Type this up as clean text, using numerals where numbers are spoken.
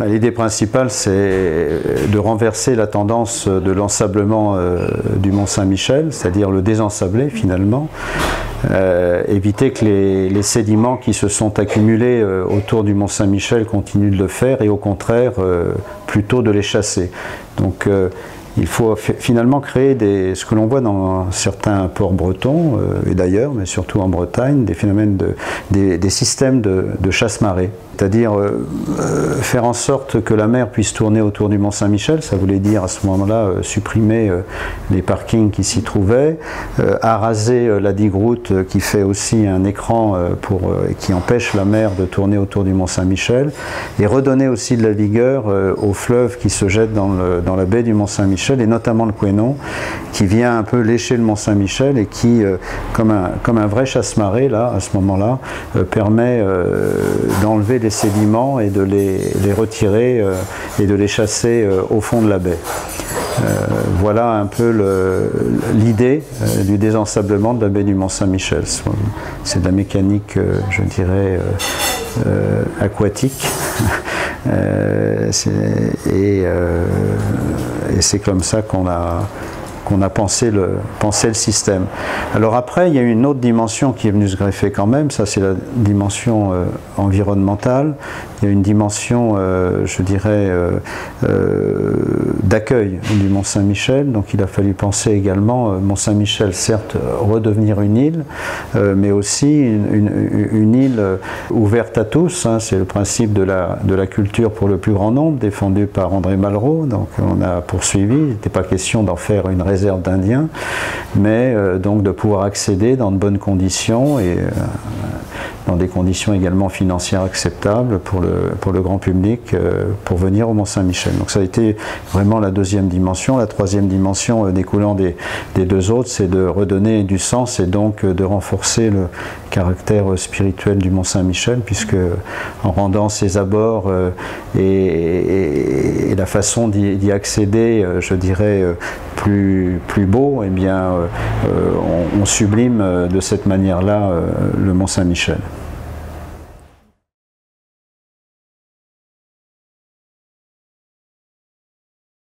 L'idée principale, c'est de renverser la tendance de l'ensablement du Mont Saint-Michel, c'est-à-dire le désensabler finalement, éviter que les sédiments qui se sont accumulés autour du Mont Saint-Michel continuent de le faire et au contraire plutôt de les chasser. Donc il faut finalement créer ce que l'on voit dans certains ports bretons et d'ailleurs, mais surtout en Bretagne, des phénomènes des systèmes de chasse-marée. C'est-à-dire faire en sorte que la mer puisse tourner autour du Mont Saint-Michel, ça voulait dire à ce moment-là supprimer les parkings qui s'y trouvaient, araser la digue-route qui fait aussi un écran qui empêche la mer de tourner autour du Mont Saint-Michel, et redonner aussi de la vigueur au fleuve qui se jette dans la baie du Mont Saint-Michel, et notamment le Couesnon, qui vient un peu lécher le Mont Saint-Michel et qui, comme un vrai chasse-marée, là, à ce moment-là, permet d'enlever les sédiments et de les retirer et de les chasser au fond de la baie. Voilà un peu l'idée du désensablement de la baie du Mont Saint-Michel. C'est de la mécanique, je dirais, aquatique. Et c'est comme ça qu'on a pensé le système. Alors après, il y a une autre dimension qui est venue se greffer quand même, ça c'est la dimension environnementale. Il y a une dimension, je dirais, d'accueil du Mont Saint-Michel. Donc il a fallu penser également, Mont Saint-Michel, certes, redevenir une île, mais aussi une île ouverte à tous. Hein. C'est le principe de la culture pour le plus grand nombre, défendu par André Malraux. Donc on a poursuivi, il n'était pas question d'en faire une réserve d'Indiens, mais donc de pouvoir accéder dans de bonnes conditions et dans des conditions également financières acceptables pour le grand public pour venir au Mont Saint-Michel. Donc ça a été vraiment la deuxième dimension. La troisième dimension découlant des deux autres, c'est de redonner du sens et donc de renforcer le caractère spirituel du Mont Saint-Michel, puisque en rendant ses abords et la façon d'y accéder, je dirais, plus beau, eh bien, on sublime de cette manière-là le Mont Saint-Michel.